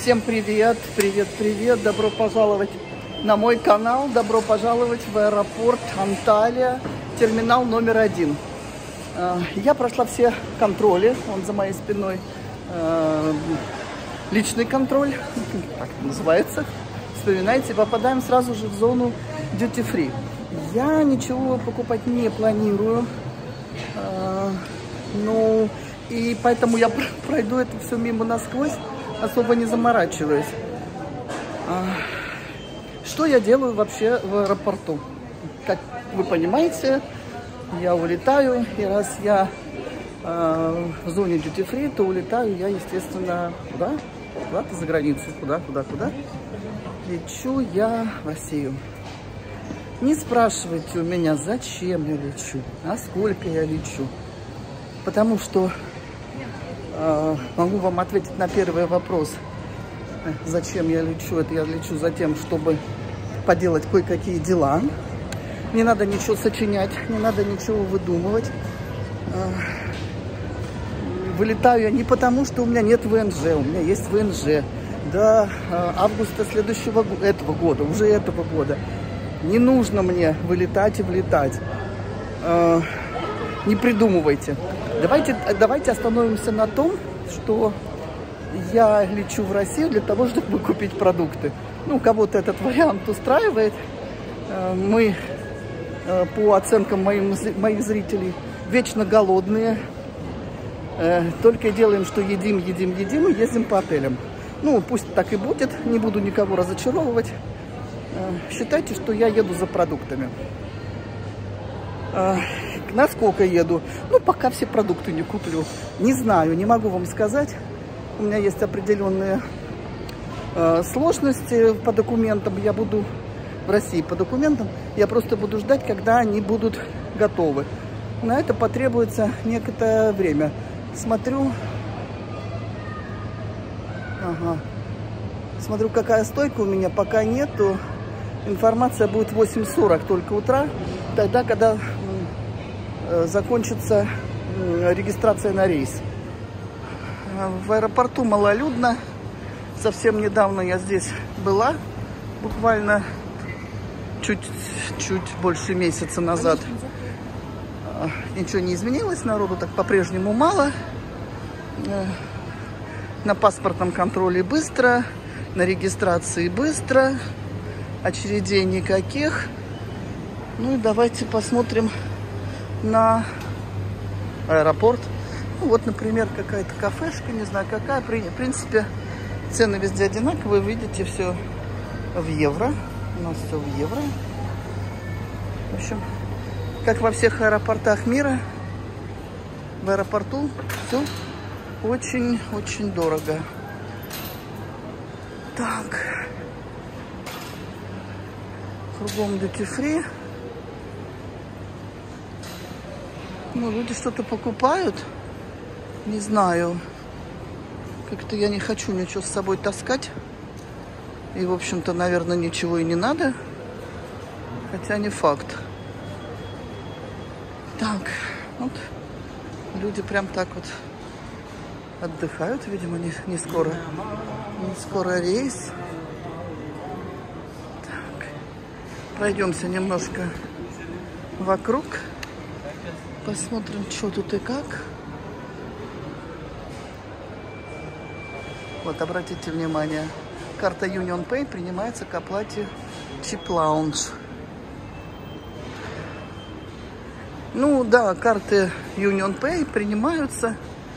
Всем привет, привет, добро пожаловать на мой канал, добро пожаловать в аэропорт Анталия, терминал номер 1. Я прошла все контроли, он за моей спиной, личный контроль, как это называется, вспоминайте, попадаем сразу же в зону duty free. Я ничего покупать не планирую, ну и поэтому я пройду это все мимо насквозь, особо не заморачиваюсь. Что я делаю вообще в аэропорту? Как вы понимаете, я улетаю, и раз я в зоне duty free, то улетаю я, естественно, куда? Куда-то за границу. Куда? Лечу я в Россию. Не спрашивайте у меня, зачем я лечу, а сколько я лечу. Потому что могу вам ответить на первый вопрос. Зачем я лечу? Это я лечу за тем, чтобы поделать кое-какие дела. Не надо ничего сочинять, не надо ничего выдумывать. Вылетаю я не потому, что у меня нет ВНЖ, у меня есть ВНЖ. До августа этого года. Не нужно мне вылетать и влетать. Не придумывайте. Давайте остановимся на том, что я лечу в Россию для того, чтобы купить продукты. Ну, кого-то этот вариант устраивает. Мы, по оценкам моих зрителей, вечно голодные. Только делаем, что едим и ездим по отелям. Ну, пусть так и будет, не буду никого разочаровывать. Считайте, что я еду за продуктами. Насколько еду? Ну, пока все продукты не куплю. Не знаю, не могу вам сказать. У меня есть определенные сложности по документам. Я буду в России по документам. Я просто буду ждать, когда они будут готовы. На это потребуется некоторое время. Смотрю, какая стойка у меня. Пока нету. Информация будет в 8:40 только утра. Тогда, когда закончится регистрация на рейс. В аэропорту малолюдно. Совсем недавно я здесь была. Буквально чуть больше месяца назад. Ничего не изменилось. Народу так по-прежнему мало. На паспортном контроле быстро. На регистрации быстро. Очередей никаких. Ну и давайте посмотрим на аэропорт. Ну, вот, например, какая-то кафешка, не знаю какая. В принципе, цены везде одинаковые. Видите, все в евро. У нас все в евро. В общем, как во всех аэропортах мира, в аэропорту все очень-очень дорого. Так. Кругом duty free. Ну, люди что-то покупают. Не знаю. Как-то я не хочу ничего с собой таскать. И, в общем-то, наверное, ничего и не надо. Хотя не факт. Так. Вот. Люди прям так вот отдыхают. Видимо, не скоро рейс. Так. Пройдемся немножко вокруг. Посмотрим, что тут и как. Вот, обратите внимание, карта Union Pay принимается к оплате Chip Lounge. Ну, да, карты Union Pay принимаются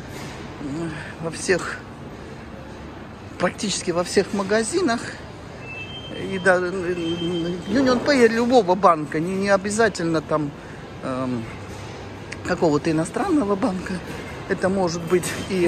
практически во всех магазинах. И да, Union Pay любого банка, не обязательно там какого-то иностранного банка. Это может быть и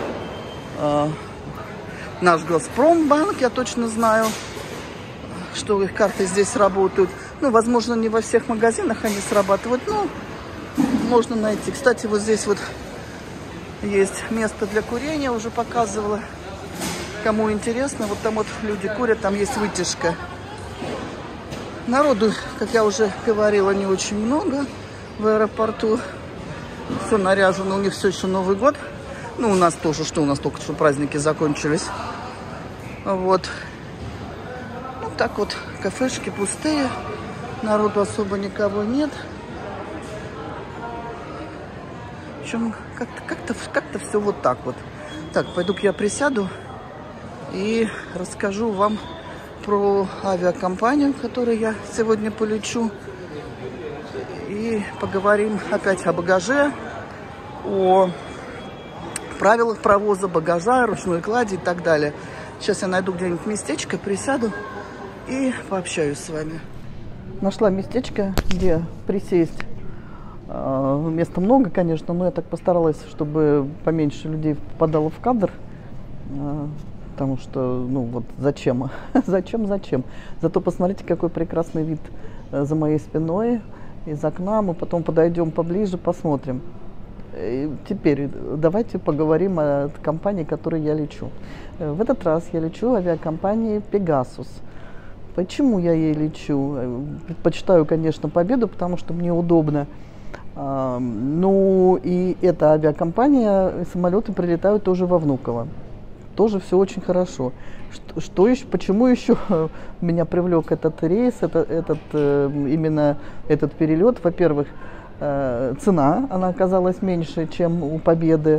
наш Газпромбанк, я точно знаю, что их карты здесь работают. Ну, возможно, не во всех магазинах они срабатывают, но можно найти. Кстати, вот здесь вот есть место для курения, уже показывала. Кому интересно, вот там вот люди курят, там есть вытяжка. Народу, как я уже говорила, не очень много в аэропорту. Все наряжено, у них все еще Новый год. Ну, у нас тоже, что у нас только что праздники закончились. Вот. Ну, так вот, кафешки пустые, народу особо никого нет. В общем, как-то все вот так вот. Так, пойду-ка я присяду и расскажу вам про авиакомпанию, в которой я сегодня полечу. И поговорим опять о багаже, о правилах провоза багажа, ручной клади и так далее. Сейчас я найду где-нибудь местечко, присяду и пообщаюсь с вами. Нашла местечко, где присесть. Места много, конечно, но я так постаралась, чтобы поменьше людей попадало в кадр. Потому что, ну вот, зачем? Зачем? Зато посмотрите, какой прекрасный вид за моей спиной, из окна. Мы потом подойдем поближе, посмотрим. И теперь давайте поговорим о компании, которой я лечу. В этот раз я лечу авиакомпанией Pegasus. Почему я ей лечу? Предпочитаю, конечно, Победу, потому что мне удобно. Ну и эта авиакомпания, самолеты прилетают тоже во Внуково. Тоже все очень хорошо. Что еще, почему еще меня привлек этот рейс, именно этот перелет? Во-первых, цена, она оказалась меньше, чем у Победы.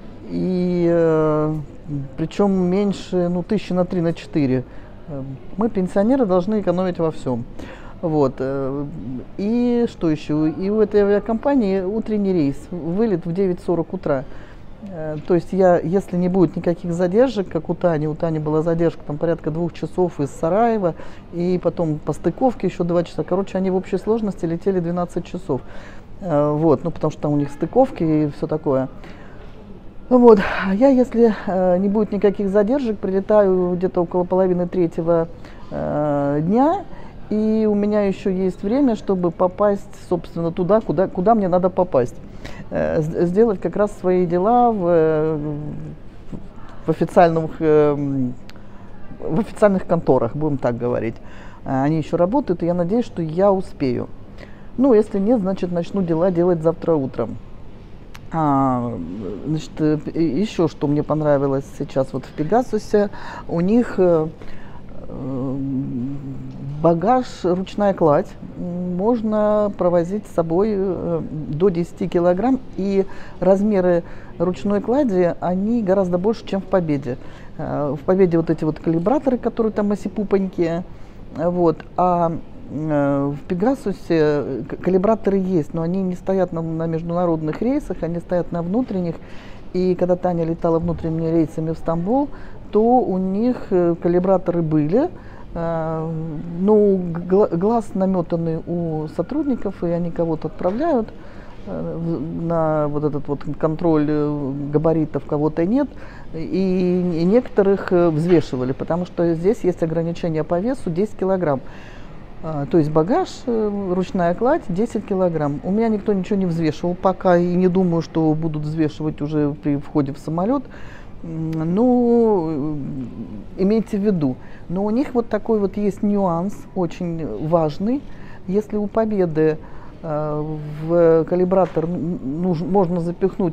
И причем меньше, ну, 1000 на 3, на 4. Мы, пенсионеры, должны экономить во всем. Вот. И что еще? И у этой авиакомпании утренний рейс, вылет в 9:40 утра. То есть если не будет никаких задержек, как у Тани была задержка там порядка 2 часов из Сараева, и потом по стыковке еще 2 часа. Короче, они в общей сложности летели 12 часов. Вот, ну потому что там у них стыковки и все такое. Вот, я, если не будет никаких задержек, прилетаю где-то около половины 3-го дня, и у меня еще есть время, чтобы попасть, собственно, туда, куда мне надо попасть. Сделать как раз свои дела в официальных конторах, будем так говорить. Они еще работают, и я надеюсь, что я успею. Ну, если нет, значит, начну дела делать завтра утром. Значит, еще что мне понравилось сейчас вот в Пегасусе, у них багаж, ручная кладь, можно провозить с собой до 10 килограмм, и размеры ручной клади, они гораздо больше, чем в Победе. В Победе вот эти вот калибраторы, которые там осипупонькие, вот, а в Пегасусе калибраторы есть, но они не стоят на международных рейсах, они стоят на внутренних. И когда Таня летала внутренними рейсами в Стамбул, то у них калибраторы были, но глаз наметанный у сотрудников, и они кого-то отправляют на вот этот вот контроль габаритов, кого-то нет, и некоторых взвешивали, потому что здесь есть ограничение по весу 10 килограмм. То есть багаж, ручная кладь 10 килограмм. У меня никто ничего не взвешивал пока, и не думаю, что будут взвешивать уже при входе в самолет. Ну, имейте в виду. Но у них вот такой вот есть нюанс, очень важный. Если у Победы в калибратор можно запихнуть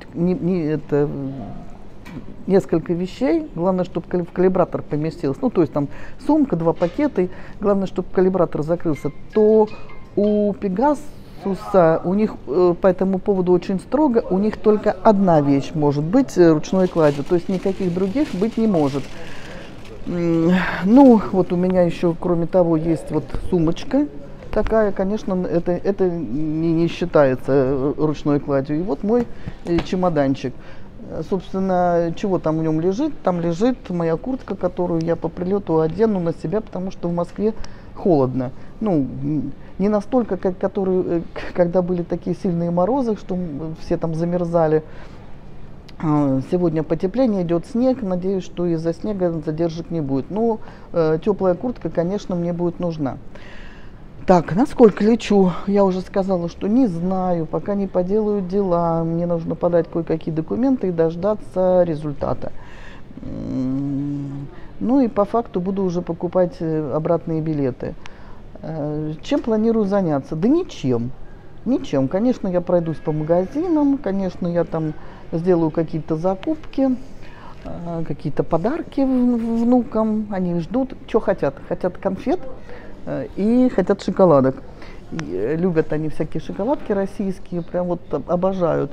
несколько вещей, главное, чтобы в калибратор поместилось, ну, то есть там сумка, 2 пакета, главное, чтобы калибратор закрылся, то у Пегасуса, у них по этому поводу очень строго, у них только одна вещь может быть ручной кладью, то есть никаких других быть не может. Ну, вот у меня еще, кроме того, есть вот сумочка такая, конечно, это не считается ручной кладью, и вот мой чемоданчик. Собственно, чего там в нем лежит? Там лежит моя куртка, которую я по прилету одену на себя, потому что в Москве холодно. Ну, не настолько, как когда были такие сильные морозы, что все там замерзали. Сегодня потепление, идет снег, надеюсь, что из-за снега задержек не будет. Но теплая куртка, конечно, мне будет нужна. Так, насколько лечу, я уже сказала, что не знаю, пока не поделаю дела, мне нужно подать кое-какие документы и дождаться результата. Ну и по факту буду уже покупать обратные билеты. Чем планирую заняться? Да ничем. Ничем. Конечно, я пройдусь по магазинам, конечно, я там сделаю какие-то закупки. какие-то подарки внукам. Они ждут, что хотят. Хотят конфет и хотят шоколадок. И любят они всякие шоколадки российские, прям вот обожают.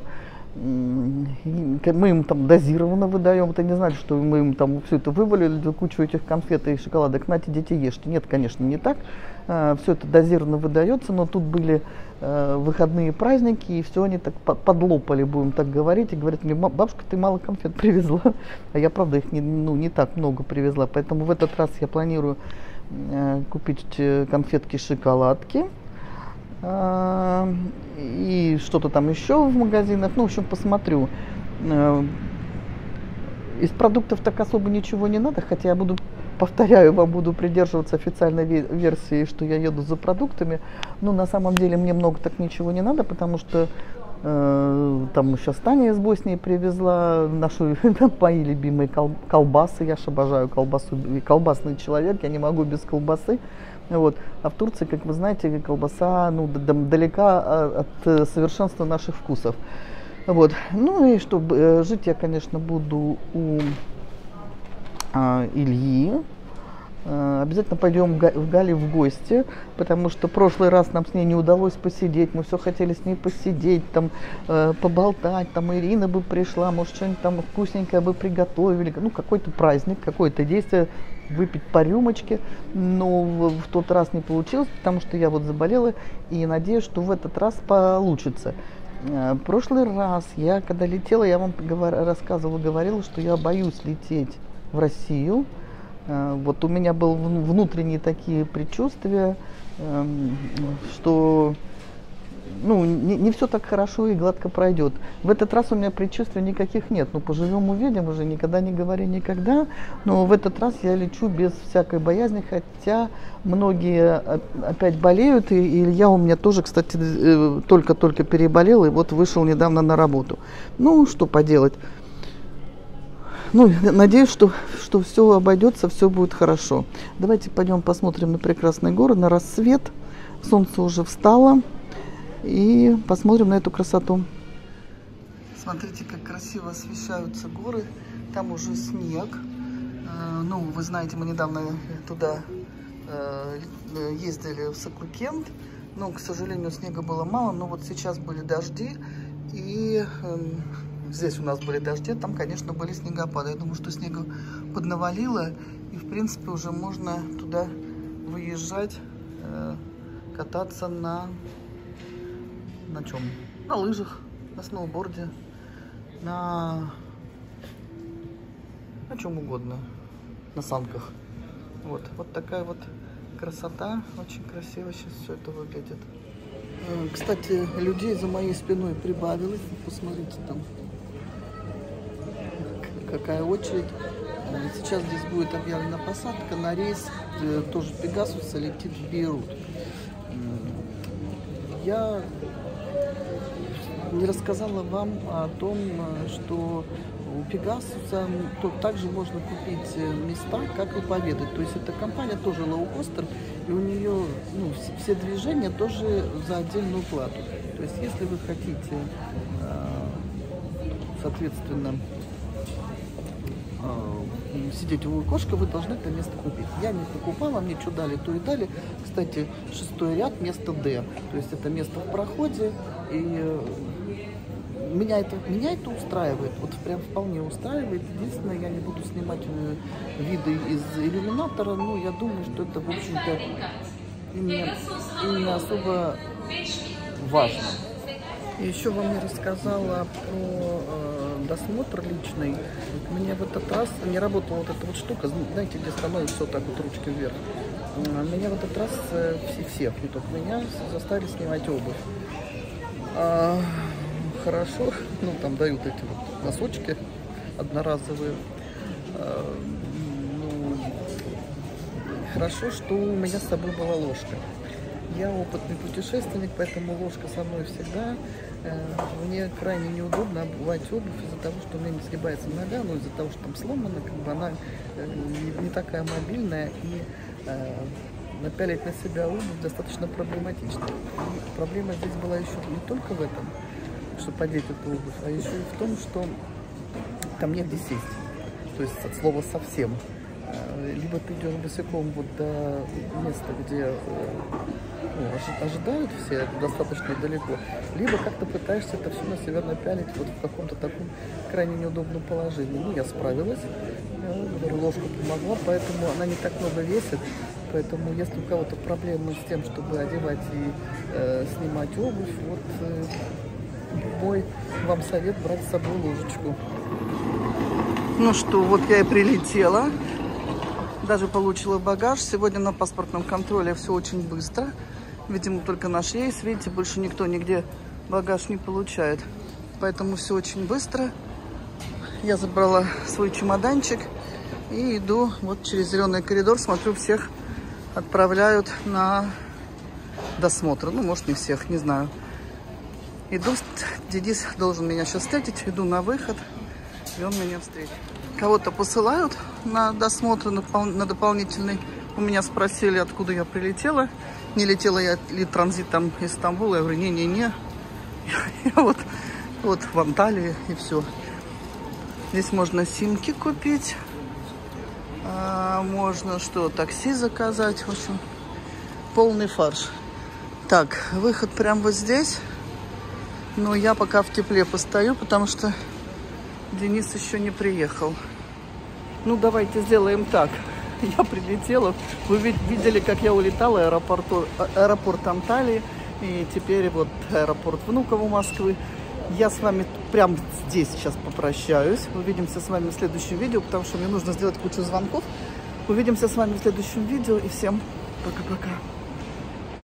Мы им там дозированно выдаем. Это не значит, что мы им там все это вывалили, кучу этих конфет и шоколадок. Нате, дети, ешьте. Нет, конечно, не так. Все это дозированно выдается, но тут были выходные праздники, и все они так подлопали, будем так говорить, и говорят мне: бабушка, ты мало конфет привезла. А я, правда, их не так много привезла. Поэтому в этот раз я планирую купить конфетки, шоколадки. И что-то там еще в магазинах. Ну, в общем, посмотрю. Из продуктов так особо ничего не надо, хотя я повторяю, вам буду придерживаться официальной версии, что я еду за продуктами. Но на самом деле мне много так ничего не надо, потому что там сейчас Таня из Боснии привезла наши мои любимые колбасы. Я ж обожаю колбасу, колбасный человек, я не могу без колбасы. Вот. А в Турции, как вы знаете, колбаса далека от совершенства наших вкусов. Вот. Ну и чтобы жить я, конечно, буду у Ильи. Обязательно пойдем в Гали в гости, потому что в прошлый раз нам с ней не удалось посидеть. Мы все хотели с ней посидеть, там, поболтать, там Ирина бы пришла, может, что-нибудь там вкусненькое бы приготовили. Ну, какой-то праздник, какое-то действие, выпить по рюмочке. Но в тот раз не получилось, потому что я вот заболела, и надеюсь, что в этот раз получится. В прошлый раз я, когда летела, я вам говорила, что я боюсь лететь в Россию. Вот у меня были внутренние такие предчувствия, что ну, не все так хорошо и гладко пройдет. В этот раз у меня предчувствий никаких нет. Ну, поживем, увидим, уже никогда не говори никогда. Но в этот раз я лечу без всякой боязни, хотя многие опять болеют. И Илья у меня тоже, кстати, только-только переболел и вот вышел недавно на работу. Ну, что поделать. Ну, надеюсь, что все обойдется, все будет хорошо. Давайте пойдем посмотрим на прекрасный город, на рассвет. Солнце уже встало. И посмотрим на эту красоту. Смотрите, как красиво освещаются горы. Там уже снег. Ну, вы знаете, мы недавно туда ездили в Сакукент. Но, к сожалению, снега было мало. Но вот сейчас были дожди. И здесь у нас были дожди. Там, конечно, были снегопады. Я думаю, что снега поднавалило. И, в принципе, уже можно туда выезжать, кататься на чем? На лыжах, на сноуборде, на чем угодно, на санках. Вот такая вот красота, очень красиво сейчас все это выглядит. Кстати, людей за моей спиной прибавилось, посмотрите там, какая очередь. Сейчас здесь будет объявлена посадка на рейс, тоже Пегасуса летит в Бейрут. Я не рассказала вам о том, что у Пегасуса также можно купить места, как и Победы. То есть эта компания тоже лоукостер, и у нее все движения тоже за отдельную плату. То есть если вы хотите, соответственно, сидеть у окошка, вы должны это место купить. Я не покупала, мне что дали, то и дали. Кстати, 6-й ряд, место D. То есть это место в проходе. И меня это устраивает. Вот прям вполне устраивает. Единственное, я не буду снимать виды из иллюминатора, но я думаю, что это, в общем-то, и не особо важно. И еще вам не рассказала про досмотр личный. Мне в этот раз не работала вот эта вот штука, знаете, где становится вот так вот ручки вверх. Меня в этот раз всех, не только меня, заставили снимать обувь. Хорошо, ну там дают эти вот носочки одноразовые. Хорошо, что у меня с собой была ложка. Я опытный путешественник, поэтому ложка со мной всегда. Мне крайне неудобно обувать обувь из-за того, что у меня не сгибается нога, но из-за того, что там сломана, как бы она не такая мобильная, и напялить на себя обувь достаточно проблематично. И проблема здесь была еще не только в этом, что подеть эту обувь, а еще и в том, что там негде сесть. то есть от слова совсем. Либо ты идешь босиком вот до места, где ожидают все достаточно далеко, либо как-то пытаешься это все на себя напялить вот в каком-то таком крайне неудобном положении. Ну, я справилась, ложка помогла, поэтому она не так много весит. Поэтому, если у кого-то проблемы с тем, чтобы одевать и снимать обувь, вот мой вам совет брать с собой ложечку. Ну что, вот я и прилетела. Даже получила багаж. Сегодня на паспортном контроле все очень быстро. Видимо, только наш рейс. Видите, больше никто нигде багаж не получает. Поэтому все очень быстро. Я забрала свой чемоданчик и иду вот через зеленый коридор. Смотрю, всех отправляют на досмотр. Ну, может, не всех, не знаю. Иду, Денис должен меня сейчас встретить. Иду на выход, и он меня встретит. Кого-то посылают на досмотр, на дополнительный. У меня спросили, откуда я прилетела. Не летела я ли транзитом из Стамбула. Я говорю, не-не-не. Я вот в Анталии, и все. Здесь можно симки купить. Можно что, такси заказать. В общем, полный фарш. Так, выход прямо вот здесь. Но я пока в тепле постою, потому что Денис еще не приехал. Ну, давайте сделаем так. Я прилетела. Вы видели, как я улетала, аэропорт Анталии. И теперь вот аэропорт Внуково Москвы. Я с вами прямо здесь сейчас попрощаюсь. Увидимся с вами в следующем видео, потому что мне нужно сделать кучу звонков. Увидимся с вами в следующем видео. И всем пока-пока.